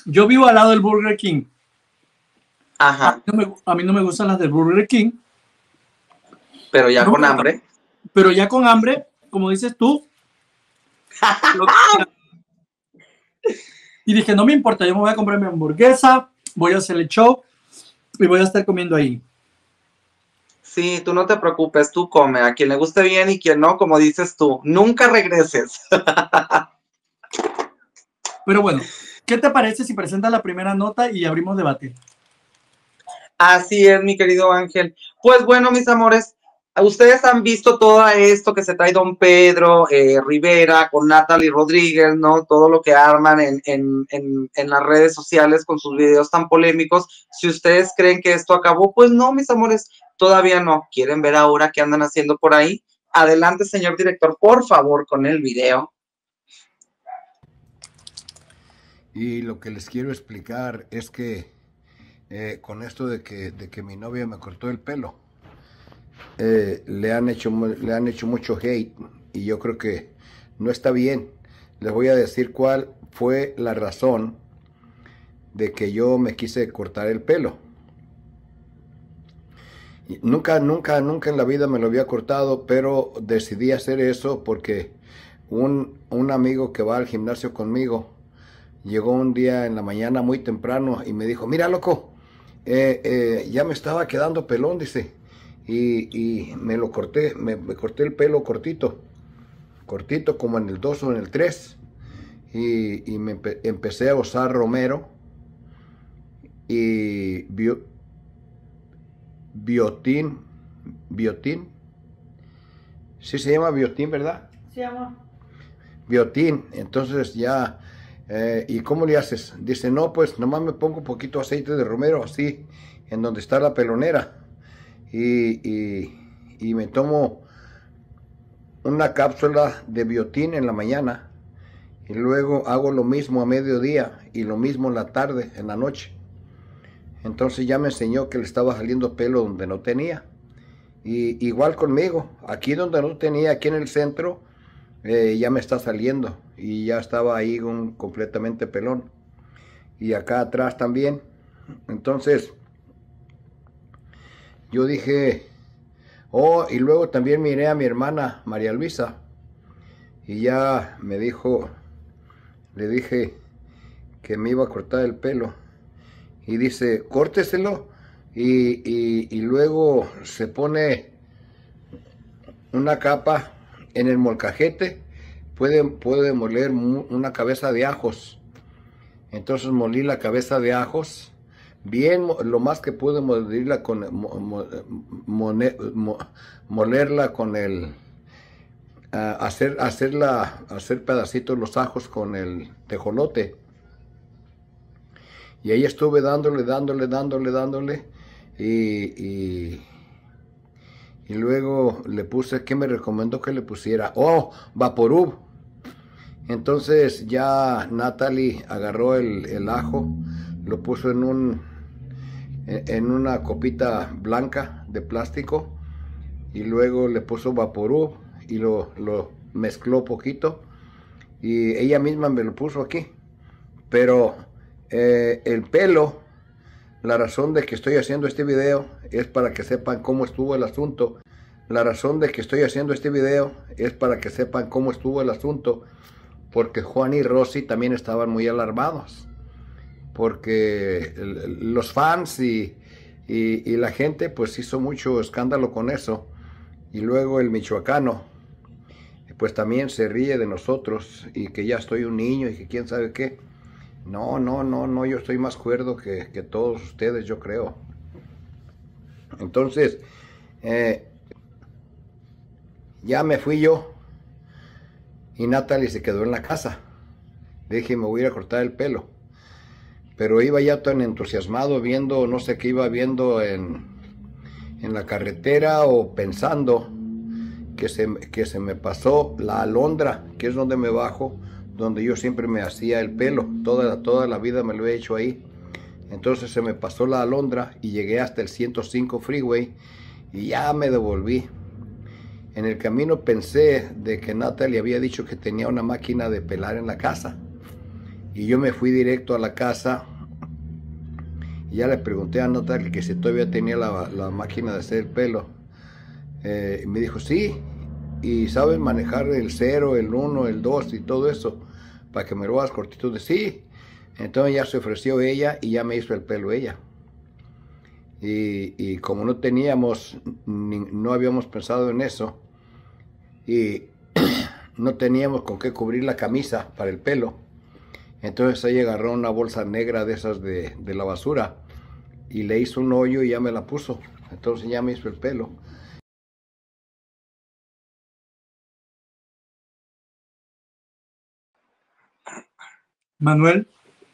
Yo vivo al lado del Burger King. Ajá, A mí no me gustan las del Burger King. pero ya No, con hambre. pero ya con hambre, como dices tú, lo que sea. Y dije, no me importa, yo me voy a comprar mi hamburguesa, voy a hacer el show y voy a estar comiendo ahí. Sí, tú no te preocupes, tú come. A quien le guste bien y quien no, como dices tú, nunca regreses. Pero bueno, ¿qué te parece si presentas la primera nota y abrimos debate? Así es, mi querido Ángel. Pues bueno, mis amores, ustedes han visto todo esto que se trae don Pedro Rivera con Natalie Rodríguez, ¿no? Todo lo que arman en las redes sociales con sus videos tan polémicos. Si ustedes creen que esto acabó, pues no, mis amores, todavía no. ¿Quieren ver ahora qué andan haciendo por ahí? Adelante, señor director, por favor, con el video. Y lo que les quiero explicar es que con esto de que mi novia me cortó el pelo, le han hecho mucho hate y yo creo que no está bien. Les voy a decir cuál fue la razón de que yo me quise cortar el pelo. Y nunca en la vida me lo había cortado, pero decidí hacer eso porque un amigo que va al gimnasio conmigo llegó un día en la mañana muy temprano y me dijo, mira loco, ya me estaba quedando pelón, dice, y me lo corté, me corté el pelo cortito como en el 2 o en el 3, y empecé a usar romero y biotín, sí se llama biotín, ¿verdad? Se llama. Biotín, entonces ya, ¿y cómo le haces? Dice, no, pues nomás me pongo un poquito aceite de romero, así, en donde está la pelonera, y me tomo una cápsula de biotín en la mañana, y luego hago lo mismo a mediodía, y lo mismo en la tarde, en la noche. Entonces ya me enseñó que le estaba saliendo pelo donde no tenía. Y igual conmigo, aquí donde no tenía, aquí en el centro, ya me está saliendo y ya estaba ahí completamente pelón, y acá atrás también. Entonces yo dije, oh, y luego también miré a mi hermana María Luisa y ya me dijo, le dije que me iba a cortar el pelo y dice, córteselo, y luego se pone una capa en el molcajete, puede moler una cabeza de ajos. Entonces molí la cabeza de ajos, bien, lo más que pude molerla molerla con el, hacer pedacitos los ajos con el tejolote. Y ahí estuve dándole, y luego le puse, ¿qué me recomendó que le pusiera? Oh, Vaporub. Entonces ya Natalie agarró el ajo, lo puso en una copita blanca de plástico, y luego le puso Vaporub y lo mezcló poquito, y ella misma me lo puso aquí. Pero el pelo, la razón de que estoy haciendo este video es para que sepan cómo estuvo el asunto. La razón de que estoy haciendo este video es para que sepan cómo estuvo el asunto, porque Juan y Rosy también estaban muy alarmados, porque los fans y la gente pues hizo mucho escándalo con eso, y luego el michoacano pues también se ríe de nosotros y que ya estoy un niño y que quién sabe qué. No, yo estoy más cuerdo que todos ustedes, yo creo. Entonces, ya me fui yo y Natalie se quedó en la casa. Le dije, me voy a ir a cortar el pelo. Pero iba ya tan entusiasmado viendo, no sé qué iba viendo en la carretera, o pensando que se me pasó la alondra, que es donde me bajo, donde yo siempre me hacía el pelo. Toda la vida me lo he hecho ahí. Entonces se me pasó la alondra y llegué hasta el 105 Freeway y ya me devolví. En el camino pensé de que Natalie había dicho que tenía una máquina de pelar en la casa. Y yo me fui directo a la casa y ya le pregunté a Natalie que si todavía tenía la máquina de hacer el pelo. Me dijo sí, y saben manejar el 0, el 1, el 2 y todo eso para que me lo hagas cortito. De sí. Entonces ya se ofreció ella y ya me hizo el pelo ella. Y como no teníamos, no habíamos pensado en eso, y no teníamos con qué cubrir la camisa para el pelo, entonces ella agarró una bolsa negra de esas de la basura y le hizo un hoyo y ya me la puso. Entonces ya me hizo el pelo. Manuel.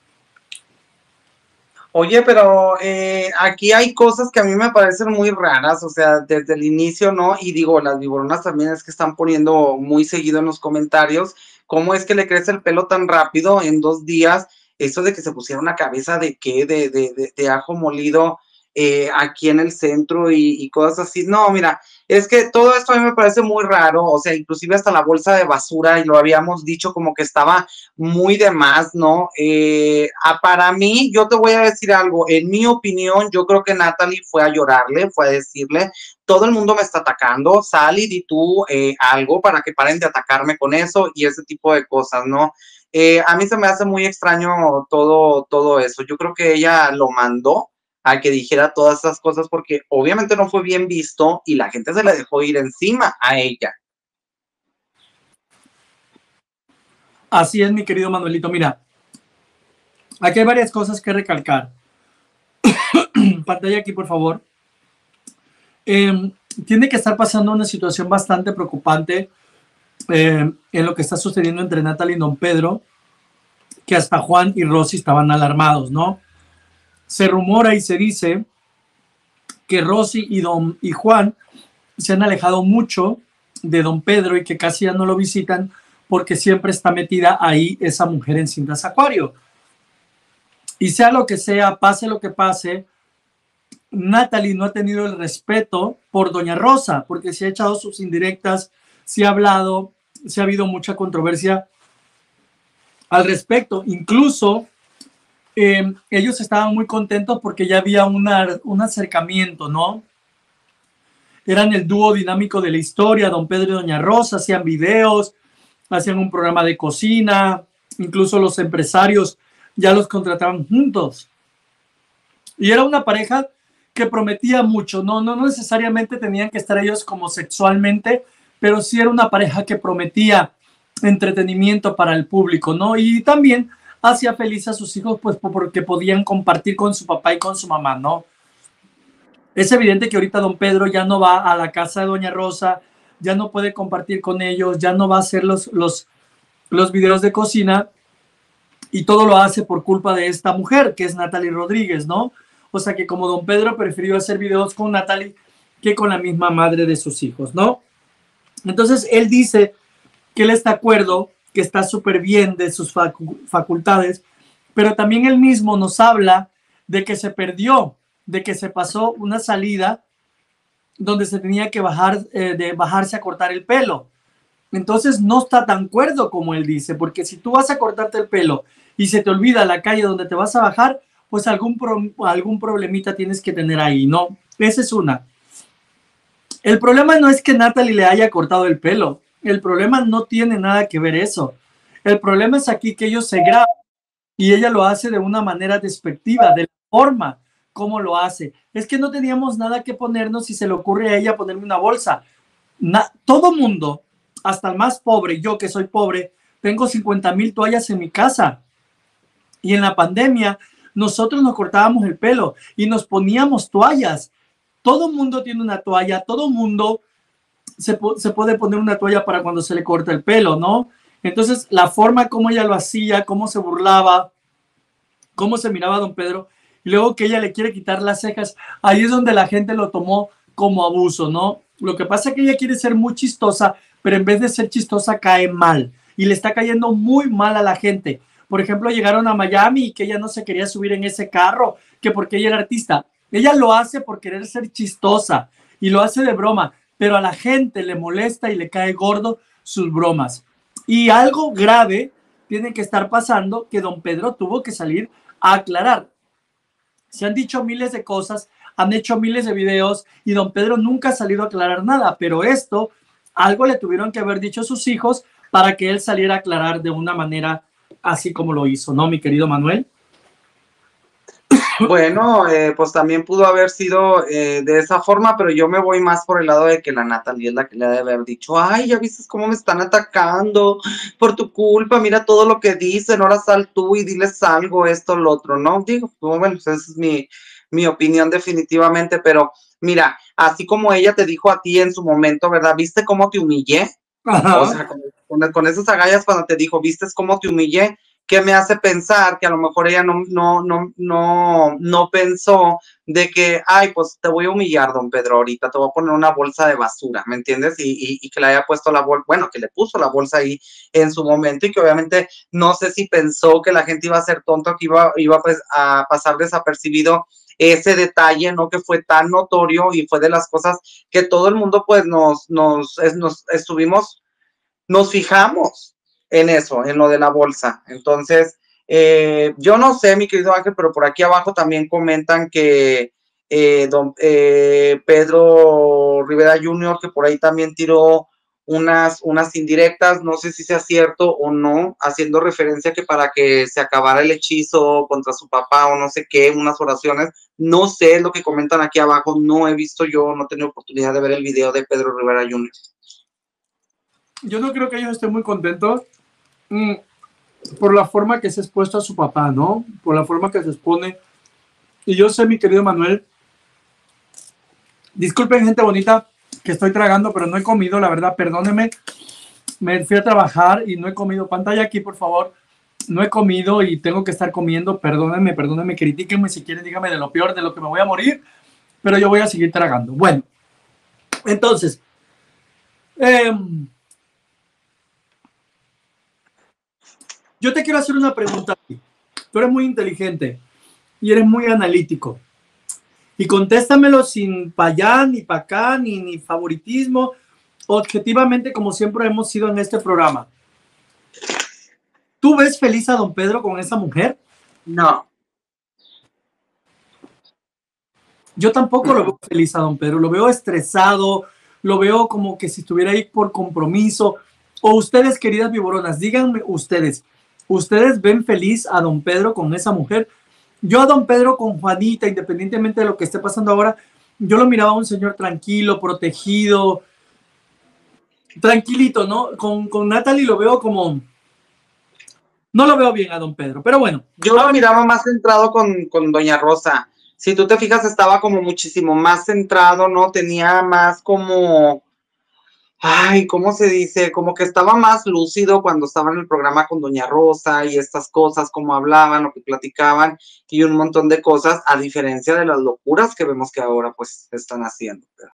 Oye, pero aquí hay cosas que a mí me parecen muy raras, o sea, desde el inicio, ¿no? Y digo, las vibronas también es que están poniendo muy seguido en los comentarios, ¿cómo es que le crece el pelo tan rápido en 2 días? Eso de que se pusiera una cabeza de qué, de ajo molido aquí en el centro y cosas así. No, mira, es que todo esto a mí me parece muy raro, o sea, inclusive hasta la bolsa de basura, y lo habíamos dicho como que estaba muy de más, ¿no? Para mí, yo te voy a decir algo, en mi opinión, yo creo que Natalie fue a llorarle, fue a decirle, todo el mundo me está atacando, sal y di tú algo para que paren de atacarme con eso y ese tipo de cosas, ¿no? A mí se me hace muy extraño todo eso. Yo creo que ella lo mandó a que dijera todas esas cosas porque obviamente no fue bien visto y la gente se le dejó ir encima a ella. Así es, mi querido Manuelito. Mira, aquí hay varias cosas que recalcar. Pantalla aquí, por favor. Tiene que estar pasando una situación bastante preocupante en lo que está sucediendo entre Natalie y Don Pedro, que hasta Juan y Rosy estaban alarmados, ¿no? Se rumora y se dice que Rosy y Juan se han alejado mucho de Don Pedro y que casi ya no lo visitan porque siempre está metida ahí esa mujer en cintas acuario. Y sea lo que sea, pase lo que pase, Natalie no ha tenido el respeto por Doña Rosa, porque se ha echado sus indirectas, se ha hablado, se ha habido mucha controversia al respecto. Incluso ellos estaban muy contentos porque ya había un acercamiento, ¿no? Eran el dúo dinámico de la historia, Don Pedro y Doña Rosa, hacían videos, hacían un programa de cocina, incluso los empresarios ya los contrataban juntos. Y era una pareja que prometía mucho, no necesariamente tenían que estar ellos como sexualmente, pero sí era una pareja que prometía entretenimiento para el público, ¿no? Y también hacía feliz a sus hijos, pues porque podían compartir con su papá y con su mamá, ¿no? Es evidente que ahorita Don Pedro ya no va a la casa de Doña Rosa, ya no puede compartir con ellos, ya no va a hacer los videos de cocina, y todo lo hace por culpa de esta mujer, que es Natalie Rodríguez, ¿no? O sea que como Don Pedro prefirió hacer videos con Natalie que con la misma madre de sus hijos, ¿no? Entonces él dice que él está de acuerdo, que está súper bien de sus facultades, pero también él mismo nos habla de que se perdió, de que se pasó una salida donde se tenía que bajarse a cortar el pelo. Entonces no está tan cuerdo como él dice, porque si tú vas a cortarte el pelo y se te olvida la calle donde te vas a bajar, pues algún problemita tienes que tener ahí, ¿no? Esa es una. El problema no es que Natalie le haya cortado el pelo. El problema no tiene nada que ver eso. El problema es aquí que ellos se graban y ella lo hace de una manera despectiva, de la forma como lo hace. Es que no teníamos nada que ponernos y se le ocurre a ella ponerme una bolsa. Todo mundo, hasta el más pobre, yo que soy pobre, tengo 50,000 toallas en mi casa. Y en la pandemia nosotros nos cortábamos el pelo y nos poníamos toallas. Todo mundo tiene una toalla, todo mundo se puede poner una toalla para cuando se le corta el pelo, ¿no? Entonces, la forma como ella lo hacía, cómo se burlaba, cómo se miraba a Don Pedro, y luego que ella le quiere quitar las cejas, ahí es donde la gente lo tomó como abuso, ¿no? Lo que pasa es que ella quiere ser muy chistosa, pero en vez de ser chistosa cae mal, y le está cayendo muy mal a la gente. Por ejemplo, llegaron a Miami y que ella no se quería subir en ese carro, que porque ella era artista. Ella lo hace por querer ser chistosa y lo hace de broma, pero a la gente le molesta y le cae gordo sus bromas. Y algo grave tiene que estar pasando que don Pedro tuvo que salir a aclarar. Se han dicho miles de cosas, han hecho miles de videos y don Pedro nunca ha salido a aclarar nada, pero esto, algo le tuvieron que haber dicho sus hijos para que él saliera a aclarar de una manera así como lo hizo, ¿no, mi querido Manuel? Bueno, pues también pudo haber sido de esa forma, pero yo me voy más por el lado de que la Natalie es la que le ha de haber dicho, ay, ya viste cómo me están atacando por tu culpa, mira todo lo que dicen, ahora sal tú y diles algo, esto, lo otro, ¿no? Digo, bueno, pues esa es mi opinión definitivamente, pero mira, así como ella te dijo a ti en su momento, ¿verdad? ¿Viste cómo te humillé? Ajá. O sea, con esas agallas cuando te dijo, ¿viste cómo te humillé? Que me hace pensar que a lo mejor ella no pensó de que, ay, pues te voy a humillar, don Pedro, ahorita te voy a poner una bolsa de basura, ¿me entiendes? Y que le haya puesto la bolsa, bueno, que le puso la bolsa ahí en su momento y que obviamente no sé si pensó que la gente iba a ser tonto, que iba pues, a pasar desapercibido ese detalle, ¿no? Que fue tan notorio y fue de las cosas que todo el mundo pues nos estuvimos, nos fijamos en eso, en lo de la bolsa. Entonces, yo no sé, mi querido Ángel, pero por aquí abajo también comentan que don Pedro Rivera Jr., que por ahí también tiró unas indirectas, no sé si sea cierto o no, haciendo referencia que para que se acabara el hechizo contra su papá o no sé qué, unas oraciones, no sé lo que comentan aquí abajo, no he visto yo, no he tenido oportunidad de ver el video de Pedro Rivera Jr. Yo no creo que ellos estén muy contentos por la forma que se ha expuesto a su papá, ¿no? Por la forma que se expone. Y yo sé, mi querido Manuel, disculpen, gente bonita, que estoy tragando, pero no he comido, la verdad, perdónenme. Me fui a trabajar y no he comido. Pantalla aquí, por favor. No he comido y tengo que estar comiendo. Perdónenme, critíquenme si quieren, díganme de lo peor, de lo que me voy a morir, pero yo voy a seguir tragando. Bueno, entonces, yo te quiero hacer una pregunta. Tú eres muy inteligente y eres muy analítico. Y contéstamelo sin pa' allá, ni pa' acá, ni favoritismo. Objetivamente, como siempre hemos sido en este programa. ¿Tú ves feliz a don Pedro con esa mujer? No. Yo tampoco lo veo feliz a don Pedro. Lo veo estresado, lo veo como que si estuviera ahí por compromiso. O ustedes, queridas viboronas, díganme ustedes, ¿ustedes ven feliz a don Pedro con esa mujer? Yo a don Pedro con Juanita, independientemente de lo que esté pasando ahora, yo lo miraba a un señor tranquilo, protegido, tranquilito, ¿no? Con Natalie lo veo como... No lo veo bien a don Pedro, pero bueno. Yo lo miraba más centrado con doña Rosa. Si tú te fijas, estaba como muchísimo más centrado, ¿no? Tenía más como... Ay, ¿cómo se dice? Como que estaba más lúcido cuando estaba en el programa con doña Rosa y estas cosas, cómo hablaban, lo que platicaban y un montón de cosas, a diferencia de las locuras que vemos que ahora pues están haciendo.